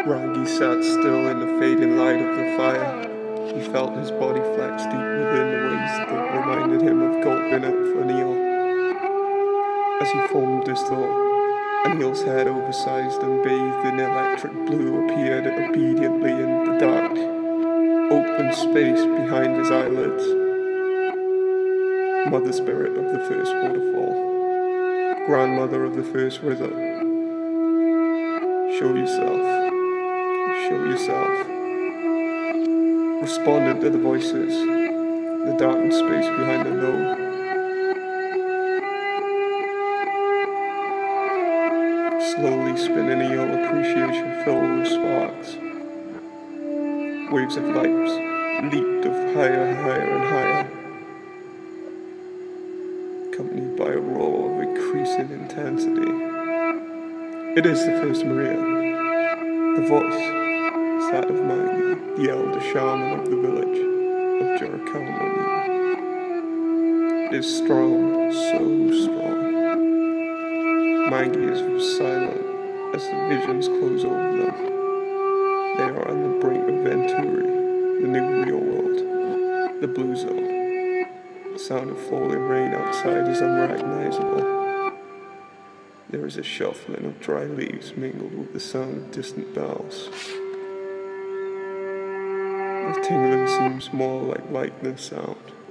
Rangi sat still in the fading light of the fire. He felt his body flex deep within the waist that reminded him of gulping it for Neil. As he formed his thought, Anil's head, oversized and bathed in electric blue, appeared obediently in the dark, open space behind his eyelids. Mother spirit of the first waterfall, grandmother of the first river, show yourself. Show yourself. Responded to the voices, the darkened space behind the low. Slowly spinning a yellow appreciation filled with sparks. Waves of lights leaped of higher and higher, accompanied by a roar of increasing intensity. It is the first Maria. The voice is that of Maggie, the elder shaman of the village of Jericho. It is strong, so strong. Maggie is silent as the visions close over them. They are on the brink of Venturi, the new real world, the blue zone. The sound of falling rain outside is unrecognizable. There is a shuffling of dry leaves mingled with the sound of distant bells. The tingling seems more like lightning sound.